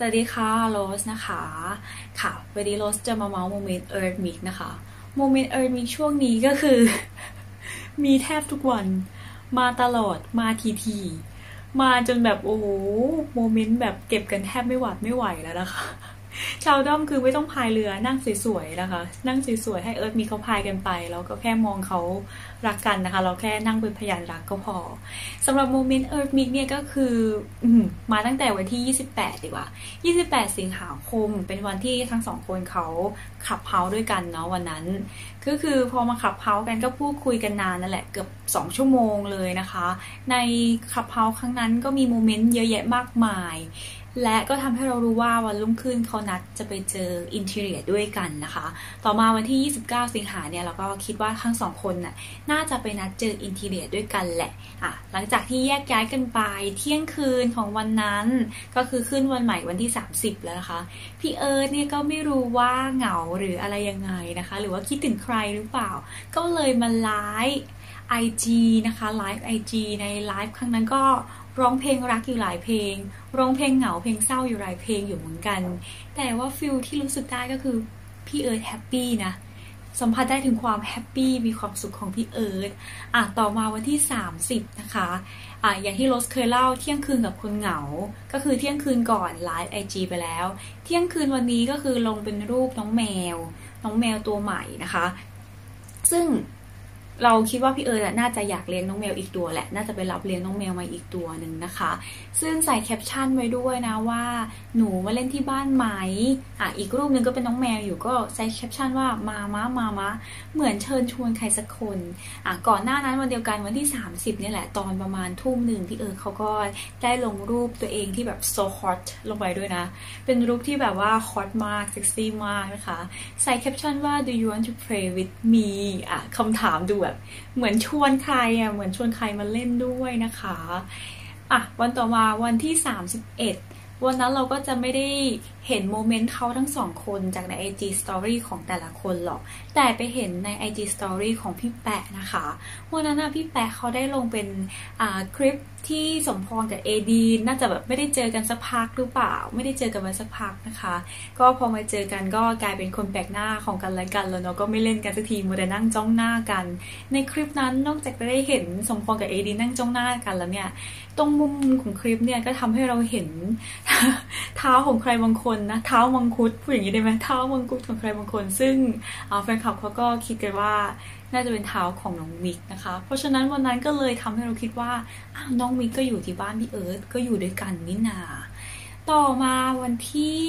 วัสดีค่ะโรสนะคะค่ะวันนี้โรสจะมาเมาส์โมเมนต์เอิร์ธมิกนะคะโมเมนต์เอิร์ธมิกช่วงนี้ก็คือมีแทบทุกวันมาตลอดมาทีมาจนแบบโอ้โหโมเมนต์แบบเก็บกันแทบไม่หวาดไม่ไหวแล้วนะคะชาวด้อมคือไม่ต้องพายเรือนั่งสวยๆนะคะนั่งสวยๆให้เอิร์ธมิกเขาพายกันไปแล้วก็แค่มองเขารักกันนะคะเราแค่นั่งเป็นพยานรักก็พอสำหรับโมเมนต์เอิร์ธมิกเนี่ยก็คือมาตั้งแต่วันที่28ดีกว่า28สิงหาคมเป็นวันที่ทั้งสองคนเขาขับเฮาด้วยกันเนาะวันนั้นก็คือพอมาขับเฮากันก็พูดคุยกันนานนั่นแหละเกือบ2ชั่วโมงเลยนะคะในขับเฮาครั้งนั้นก็มีโมเมนต์เยอะแยะมากมายและก็ทำให้เรารู้ว่าวันรุ่งขึ้นเขานัดจะไปเจออินทีเรียด้วยกันนะคะต่อมาวันที่29สิงหาเนี่ยเราก็คิดว่าทั้งสองคนน่าจะไปนัดเจออินทีเรียด้วยกันแหละหลังจากที่แยกย้ายกันไปเที่ยงคืนของวันนั้นก็คือขึ้นวันใหม่วันที่30แล้วนะคะพี่เอิร์ธเนี่ยก็ไม่รู้ว่าเหงาหรืออะไรยังไงนะคะหรือว่าคิดถึงใครหรือเปล่าก็เลยมาไลฟ์IG นะคะไลฟ์ IG ในไลฟ์ครั้งนั้นก็ร้องเพลงรักอยู่หลายเพลงร้องเพลงเหงาเพลงเศร้าอยู่หลายเพลงอยู่เหมือนกันแต่ว่าฟีลที่รู้สึกได้ก็คือพี่เอิร์ธแฮปปี้นะสัมผัสได้ถึงความแฮปปี้มีความสุขของพี่เอิร์ธต่อมาวันที่30นะคะอย่างที่โรสเคยเล่าเที่ยงคืนกับคนเหงาก็คือเที่ยงคืนก่อนไลฟ์ IG ไปแล้วเที่ยงคืนวันนี้ก็คือลงเป็นรูปน้องแมวตัวใหม่นะคะซึ่งเราคิดว่าพี่เอิร์ธน่าจะอยากเลี้ยงน้องแมวอีกตัวแหละน่าจะไปรับเลี้ยงน้องแมวมาอีกตัวหนึ่งนะคะซึ่งใส่แคปชั่นไว้ด้วยนะว่าหนูมาเล่นที่บ้านไหมอีกรูปหนึ่งก็เป็นน้องแมวอยู่ก็ใส่แคปชั่นว่ามาเหมือนเชิญชวนใครสักคนก่อนหน้านั้นวันเดียวกันวันที่30นี่แหละตอนประมาณทุ่มหนึ่งพี่เอิร์ธเขาก็ได้ลงรูปตัวเองที่แบบ so hot ลงไปด้วยนะเป็นรูปที่แบบว่า hot มากเซ็กซี่มากนะคะใส่แคปชั่นว่า do you want to play with me คำถามดูแบบเหมือนชวนใครเหมือนชวนใครมาเล่นด้วยนะคะวันต่อมาวันที่31วันนั้นเราก็จะไม่ได้เห็นโมเมนต์เขาทั้งสองคนจากใน IG Story ของแต่ละคนหรอกแต่ไปเห็นใน IG Story ของพี่แปะนะคะวันนั้นพี่แปะเขาได้ลงเป็นคลิปที่สมพรกับเอดีน่าจะแบบไม่ได้เจอกันสักพักหรือเปล่าไม่ได้เจอกันมาสักพักนะคะก็พอมาเจอกันก็กลายเป็นคนแปลกหน้าของกันและกันแล้วเนาะก็ไม่เล่นกันสักทีมัวแต่นั่งจ้องหน้ากันในคลิปนั้นนอกจากจะได้เห็นสมพรกับเอดีนั่งจ้องหน้ากันแล้วเนี่ยตรงมุมของคลิปเนี่ยก็ทำให้เราเห็นเท้าของใครบางคนนะเท้ามังคุดพูดอย่างนี้ได้ไหมเท้ามังคุดของใครบางคนซึ่งแฟนคลับเขาก็คิดกันว่าน่าจะเป็นเท้าของน้องมิกนะคะเพราะฉะนั้นวันนั้นก็เลยทำให้เราคิดว่าน้องมิกก็อยู่ที่บ้านพี่เอิร์ธก็อยู่ด้วยกันนี่นาต่อมาวันที่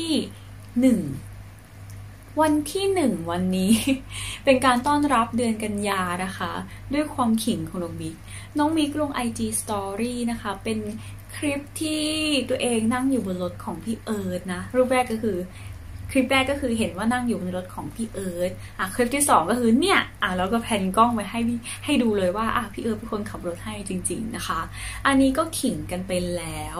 วันนี้เป็นการต้อนรับเดือนกันยานะคะด้วยความขิงของน้องมิกลง IG Story นะคะเป็นคลิปที่ตัวเองนั่งอยู่บนรถของพี่เอิร์ธนะคลิปแรกก็คือเห็นว่านั่งอยู่บนรถของพี่เอิร์ธคลิปที่2ก็คือเนี่ยแล้วก็แพนกล้องไว้ให้ดูเลยว่าพี่เอิร์ธเป็นคนขับรถให้จริงๆนะคะอันนี้ก็ขิงกันไปแล้ว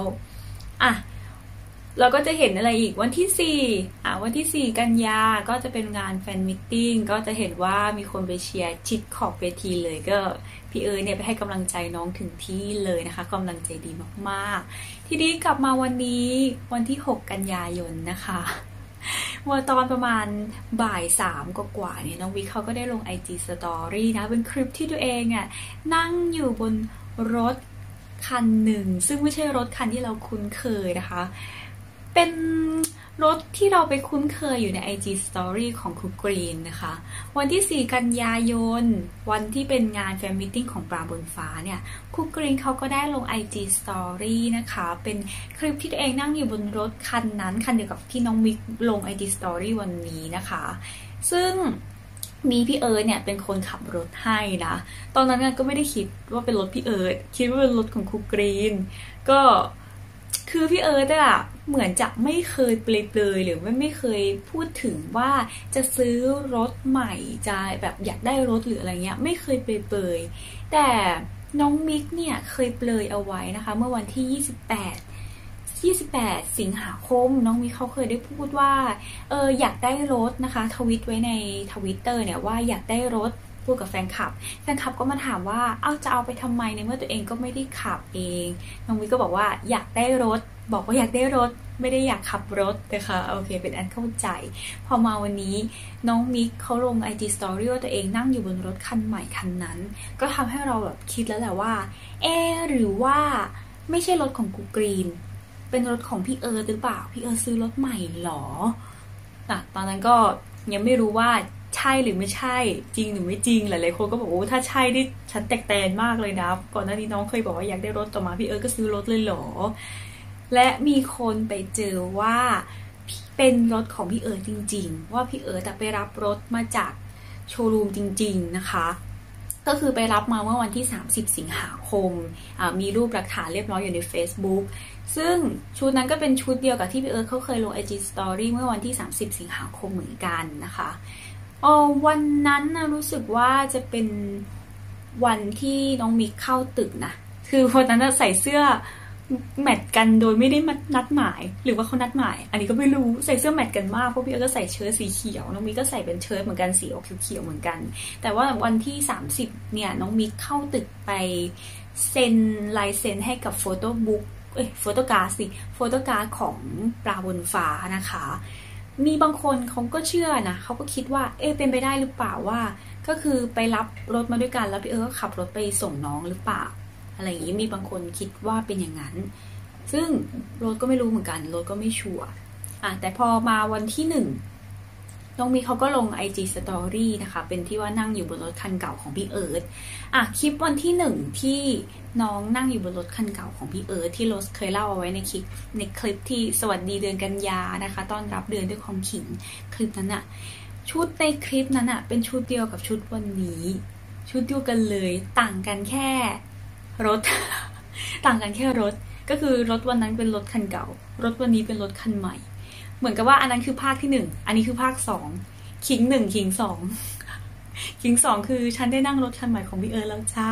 เราก็จะเห็นอะไรอีกวันที่4กันยาก็จะเป็นงานแฟนมิทติ้งก็จะเห็นว่ามีคนไปเชียร์ชิดขอบเวทีเลยก็พี่เอิร์ธเนี่ยไปให้กำลังใจน้องถึงที่เลยนะคะกำลังใจดีมากๆทีนี้กลับมาวันนี้วันที่6กันยายนนะคะวันตอนประมาณบ่าย3กว่าเนี่ยน้องวิเขาก็ได้ลง IG Story นะเป็นคลิปที่ตัวเองนั่งอยู่บนรถคันหนึ่งซึ่งไม่ใช่รถคันที่เราคุ้นเคยนะคะเป็นรถที่เราไปคุ้นเคยอยู่ใน IG Story ของครูกรีนนะคะวันที่4กันยายนวันที่เป็นงานแฟนมิทติ้งของปลาบนฟ้าเนี่ยครูกรีนเขาก็ได้ลง IG Story นะคะเป็นคลิปที่ตัวเองนั่งอยู่บนรถคันนั้นคันเดียวกับที่น้องมิกลง IG Story วันนี้นะคะซึ่งมีพี่เอิร์ธเนี่ยเป็นคนขับรถให้นะตอนนั้นก็ไม่ได้คิดว่าเป็นรถพี่เอิร์ธคิดว่าเป็นรถของครูกรีนก็คือพี่เอิร์ธเหมือนจะไม่เคยเปลยหรือไม่เคยพูดถึงว่าจะซื้อรถใหม่จะแบบอยากได้รถหรืออะไรเงี้ยไม่เคยเปลยแต่น้องมิกเนี่ยเคยเปลยเอาไว้นะคะเมื่อวันที่28สิงหาคมน้องมิกเขาเคยได้พูดว่าอยากได้รถนะคะทวิตไว้ใน Twitter เนี่ยว่าอยากได้รถพูดกับแฟนคลับก็มาถามว่าจะเอาไปทำไมในเมื่อตัวเองก็ไม่ได้ขับเองน้องมิกก็บอกว่าอยากได้รถไม่ได้อยากขับรถนะคะโอเคเป็นอันเข้าใจพอมาวันนี้น้องมิกเขาลง IG Story ว่าตัวเองนั่งอยู่บนรถคันใหม่คันนั้นก็ทำให้เราแบบคิดแล้วแหละว่าหรือว่าไม่ใช่รถของกูกรีนเป็นรถของพี่เอิร์ธหรือเปล่าพี่เอิร์ธซื้อรถใหม่หรอตอนนั้นก็ยังไม่รู้ว่าใช่หรือไม่ใช่จริงหรือไม่จริงหลายๆคนก็บอกว่าถ้าใช่นี่ฉันแตกแตนมากเลยนะก่อนหน้านี้น้องเคยบอกว่าอยากได้รถต่อมาพี่เอิร์ธก็ซื้อรถเลยหรอและมีคนไปเจอว่าเป็นรถของพี่เอิร์ธจริงๆว่าพี่เอิร์ธไปรับรถมาจากโชว์รูมจริงๆนะคะก็คือไปรับมาเมื่อวันที่30สิงหาคมมีรูปหลักฐานเรียบร้อยอยู่ใน Facebook ซึ่งชุดนั้นก็เป็นชุดเดียวกับที่พี่เอิร์ธเขาเคยลง IG Story เมื่อวันที่30สิงหาคมเหมือนกันนะคะวันนั้นนะรู้สึกว่าจะเป็นวันที่น้องมิกเข้าตึกนะคือวันนั้นใส่เสื้อแมทกันโดยไม่ได้นัดหมายหรือว่าเขานัดหมายอันนี้ก็ไม่รู้ใส่เสื้อแมทกันมากเพราะพี่เอิร์ธก็ใส่เชิ้ตสีเขียวน้องมิกก็ใส่เป็นเชิ้ตเหมือนกันสีออกเขียวๆเหมือนกันแต่ว่าวันที่30เนี่ยน้องมิกเข้าตึกไปเซ็นลายเซ็นให้กับโฟโต้บุ๊กโฟโต้การ์ดของปลาบนฟ้านะคะมีบางคนเขาก็เชื่อนะเขาก็คิดว่าเป็นไปได้หรือเปล่าว่าก็คือไปรับรถมาด้วยกันแล้วพี่เอิร์ธก็ขับรถไปส่งน้องหรือเปล่าอะไรอย่างนี้มีบางคนคิดว่าเป็นอย่างนั้นซึ่งรถก็ไม่รู้เหมือนกันรถก็ไม่ชัวร์แต่พอมาวันที่1น้องมีเขาก็ลง IG Story นะคะเป็นที่ว่านั่งอยู่บนรถคันเก่าของพี่เอิร์ธคลิปวันที่1ที่น้องนั่งอยู่บนรถคันเก่าของพี่เอิร์ธที่โรสเคยเล่าเอาไว้ในคลิปที่สวัสดีเดือนกันยานะคะต้อนรับเดือนด้วยความขิงคลิปนั้นชุดในคลิปนั้นเป็นชุดเดียวกับชุดวันนี้ชุดเดียวกันเลยต่างกันแค่รถ ต่างกันแค่รถก็คือรถวันนั้นเป็นรถคันเก่ารถวันนี้เป็นรถคันใหม่เหมือนกับว่าอันนั้นคือภาคที่1อันนี้คือภาค2ขิง1ขิง2ขิง2คือฉันได้นั่งรถคันใหม่ของพี่เอิร์ธแล้วจ้า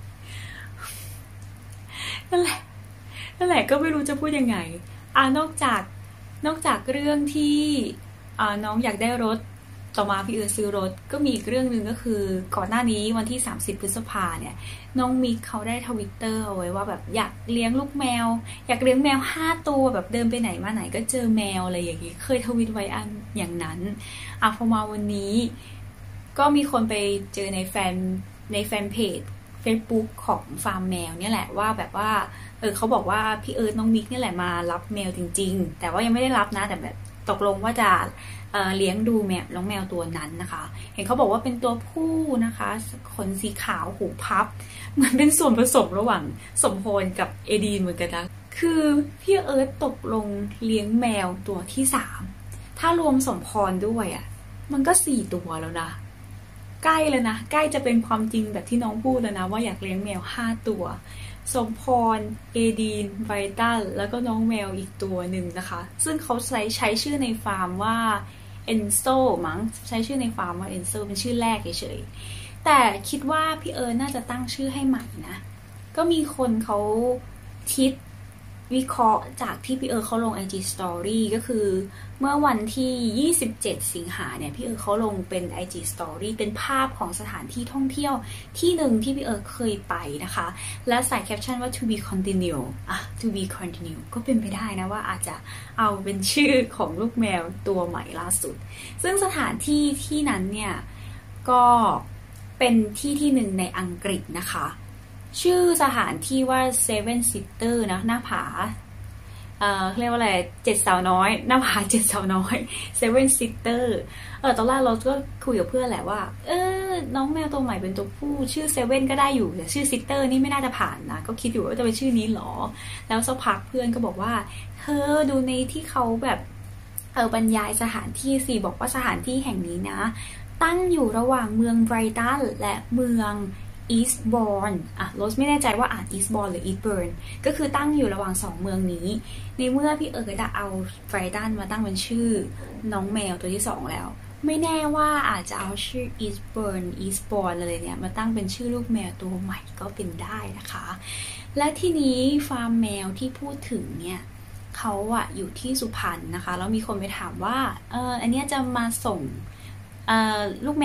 นั่นแหละก็ไม่รู้จะพูดยังไงนอกจากเรื่องที่น้องอยากได้รถต่อมาพี่เอิร์ธซื้อรถก็มีอีกเรื่องนึงก็คือก่อนหน้านี้วันที่30พฤษภาเนี่ยน้องมิกเขาได้ทวิตเตอร์เอาไว้ว่าแบบอยากเลี้ยงลูกแมวอยากเลี้ยงแมว5ตัวแบบเดินไปไหนมาไหนก็เจอแมวอะไรอย่างนี้เคยทวิตไว้อย่างนั้นพอมาวันนี้ก็มีคนไปเจอในแฟนเพจ Facebook ของฟาร์มแมวเนี่ยแหละว่าแบบว่าเขาบอกว่าพี่เอิร์ธน้องมิกนี่แหละมารับแมวจริงๆแต่ว่ายังไม่ได้รับนะแต่แบบตกลงว่าจะเลี้ยงดูน้องแมวตัวนั้นนะคะเห็นเขาบอกว่าเป็นตัวผู้นะคะขนสีขาวหูพับเหมือนเป็นส่วนผสมระหว่างสมพรกับเอดีนเหมือนกันนะคือพี่เอิร์ธตกลงเลี้ยงแมวตัวที่3ถ้ารวมสมพรด้วยมันก็4ตัวแล้วนะใกล้แล้วนะใกล้จะเป็นความจริงแบบที่น้องพูดแล้วนะว่าอยากเลี้ยงแมว5ตัวสมพรเอดีนไวตัลแล้วก็น้องแมวอีกตัวหนึ่งนะคะซึ่งเขาใช้ชื่อในฟาร์มว่าเอนโซมั้งใช้ชื่อในฟาร์มว่าเอนโซเป็นชื่อแรกเฉยๆแต่คิดว่าพี่เอิร์ธน่าจะตั้งชื่อให้ใหม่นะก็มีคนเขาคิดวิเคราะห์จากที่พี่เอิร์ธเขาลง IG Story ก็คือเมื่อวันที่27สิงหาเนี่ยพี่เอิร์ธเขาลงเป็น IG Story เป็นภาพของสถานที่ท่องเที่ยวที่หนึ่งที่พี่เอิร์ธเคยไปนะคะและใส่แคปชั่นว่า to be continue to be continue ก็เป็นไปได้นะว่าอาจจะเอาเป็นชื่อของลูกแมวตัวใหม่ล่าสุดซึ่งสถานที่ที่นั้นเนี่ยก็เป็นที่หนึ่งในอังกฤษนะคะชื่อสถานที่ว่า Seven Sister นะหน้าผาเรียกว่าอะไร7 สาวน้อยหน้าผา7 สาวน้อย Seven Sister ตอนแรกเราก็คุยกับเพื่อนแหละว่าน้องแมวตัวใหม่เป็นตัวผู้ชื่อ Seven ก็ได้อยู่แต่ชื่อ Sister นี่ไม่น่าจะผ่านนะก็คิดอยู่ว่าจะเป็นชื่อนี้หรอแล้วสักพักเพื่อนก็บอกว่าเธอดูในที่เขาแบบบรรยายสถานที่สิบอกว่าสถานที่แห่งนี้นะตั้งอยู่ระหว่างเมืองไบรตันและเมืองอีสต์บอร์นโรสไม่แน่ใจว่าอ่านอีสต์บอร์นหรืออีสต์เบิร์นก็คือตั้งอยู่ระหว่าง2เมืองนี้ในเมื่อพี่เอิร์ธจะเอาไบรตันมาตั้งเป็นชื่อน้องแมวตัวที่2แล้วไม่แน่ว่าอาจจะเอาชื่ออีสต์เบิร์นอีสต์บอร์นอะไรเนี่ยมาตั้งเป็นชื่อลูกแมวตัวใหม่ก็เป็นได้นะคะและที่นี้ฟาร์มแมวที่พูดถึงเนี่ยเขาอยู่ที่สุพรรณนะคะแล้วมีคนไปถามว่าอันนี้จะมาส่งลูกแมว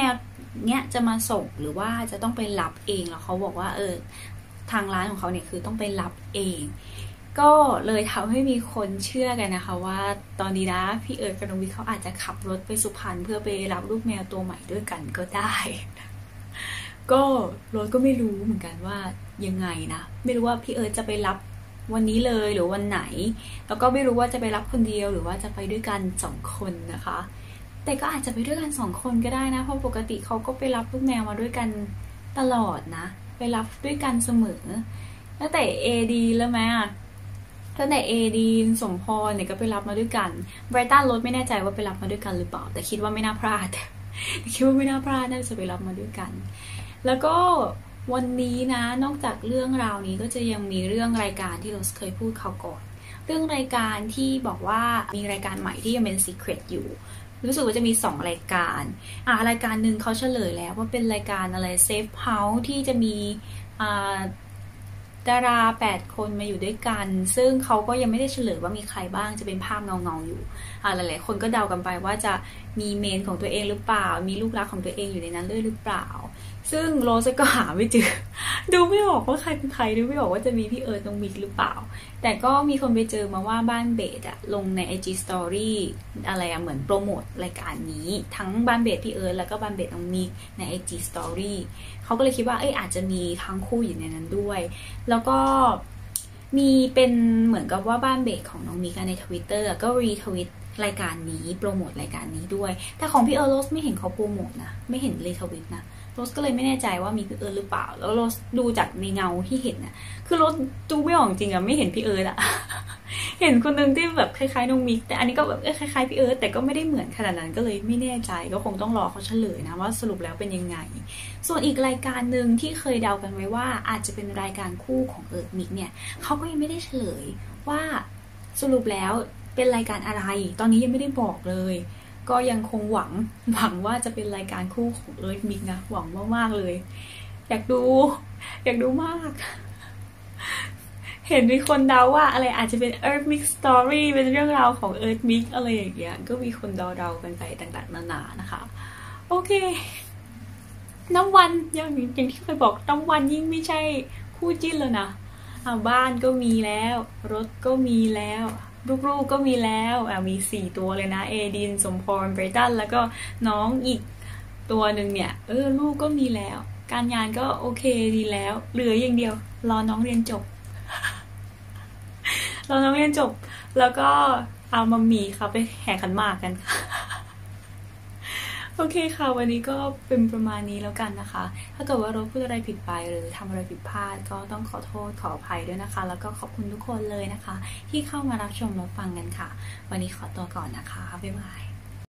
เนี้ยจะมาส่งหรือว่าจะต้องไปรับเองแล้วเขาบอกว่าทางร้านของเขาเนี่ยคือต้องไปรับเองก็เลยทำให้มีคนเชื่อกันนะคะว่าตอนนี้นะพี่เอิร์ธกับน้องวิเขาอาจจะขับรถไปสุพรรณเพื่อไปรับลูกแมวตัวใหม่ด้วยกันก็ได้ก็รถก็ไม่รู้เหมือนกันว่ายังไงนะไม่รู้ว่าพี่เอิร์ธจะไปรับวันนี้เลยหรือวันไหนแล้วก็ไม่รู้ว่าจะไปรับคนเดียวหรือว่าจะไปด้วยกัน2 คนนะคะแต่ก็อาจจะไปด้วยกัน2 คนก็ได้นะเพราะปกติเขาก็ไปรับลูกแมวมาด้วยกันตลอดนะไปรับด้วยกันเสมอตั้งแต่เอดีแล้วไหมตั้งแต่เอดีสมพรเนี่ยก็ไปรับมาด้วยกันไบรตันรถไม่แน่ใจว่าไปรับมาด้วยกันหรือเปล่าแต่คิดว่าไม่น่าพลาดคิดว่าไม่น่าพลาดน่าจะไปรับมาด้วยกันแล้วก็วันนี้นะนอกจากเรื่องราวนี้ก็จะยังมีเรื่องรายการที่เราเคยพูดเขาก่อนเรื่องรายการที่บอกว่ามีรายการใหม่ที่ยังเป็น Secret อยู่รู้สึกว่าจะมี2 รายการรายการหนึ่งเขาเฉลยแล้วว่าเป็นรายการอะไร Safe House ที่จะมีดารา8 คนมาอยู่ด้วยกันซึ่งเขาก็ยังไม่ได้เฉลยว่ามีใครบ้างจะเป็นภาพเงาๆอยู่หลายๆคนก็เดากันไปว่าจะมีเมนของตัวเองหรือเปล่ามีลูกรักของตัวเองอยู่ในนั้นด้วยหรือเปล่าซึ่งโรสก็หาไม่เจอดูไม่ออกว่าใครเป็นใครดูไม่ออกว่าจะมีพี่เอิร์ธน้องมิกหรือเปล่าแต่ก็มีคนไปเจอมาว่าบ้านเบสลงใน IG Story อะไรเหมือนโปรโมทรายการนี้ทั้งบ้านเบสพี่เอิร์ธแล้วก็บ้านเบสน้องมิกใน IG Story เขาก็เลยคิดว่าอาจจะมีทั้งคู่อยู่ในนั้นด้วยแล้วก็มีเป็นเหมือนกับว่าบ้านเบสของน้องมิกใน Twitter ก็รีทวิตรายการนี้โปรโมทรายการนี้ด้วยแต่ของพี่เอิร์ธโรสไม่เห็นเขาโปรโมทนะไม่เห็นรีทวิตนะโรสก็เลยไม่แน่ใจว่ามีพี่เอิร์ธหรือเปล่าแล้วโรสดูจากในเงาที่เห็นน่ะคือโรสดูไม่ออกจริงไม่เห็นพี่เอิร์ธเห็นคนนึงที่แบบคล้ายๆน้องมิกแต่อันนี้ก็แบบคล้ายๆพี่เอิร์ธแต่ก็ไม่ได้เหมือนขนาดนั้นก็เลยไม่แน่ใจก็คงต้องรอเขาเฉลยนะว่าสรุปแล้วเป็นยังไงส่วนอีกรายการนึงที่เคยเดากันไว้ว่าอาจจะเป็นรายการคู่ของเอิร์ธมิกเนี่ยเขาก็ยังไม่ได้เฉลยว่าสรุปแล้วเป็นรายการอะไรตอนนี้ยังไม่ได้บอกเลยก็ยังคงหวังว่าจะเป็นรายการคู่ของเอิร์ธมิกนะหวังมากๆเลยอยากดูมากเห็นมีคนเดาว่าอะไรอาจจะเป็น Earth Mix Story เป็นเรื่องราวของ Earth Mix อะไรอย่างเงี้ยก็มีคนเดากันไปต่างๆนานานะคะโอเคน้ำวันอย่างที่เคยบอกน้ำวันยิ่งไม่ใช่คู่จิ้นแล้วนะบ้านก็มีแล้วรถก็มีแล้วลูกๆก็มีแล้วมี4 ตัวเลยนะเอดินสมพรไบรตันแล้วก็น้องอีกตัวหนึ่งเนี่ยลูกก็มีแล้วการงานก็โอเคดีแล้วเหลืออย่างเดียวรอน้องเรียนจบแล้วก็เอามัมมี่ค่ะไปแห่ขันหมากกันโอเคค่ะวันนี้ก็เป็นประมาณนี้แล้วกันนะคะถ้าเกิดว่าเราพูดอะไรผิดไปหรือทำอะไรผิดพลาดก็ต้องขอโทษขออภัยด้วยนะคะแล้วก็ขอบคุณทุกคนเลยนะคะที่เข้ามารับชมรับฟังกันค่ะวันนี้ขอตัวก่อนนะคะบ๊ายบาย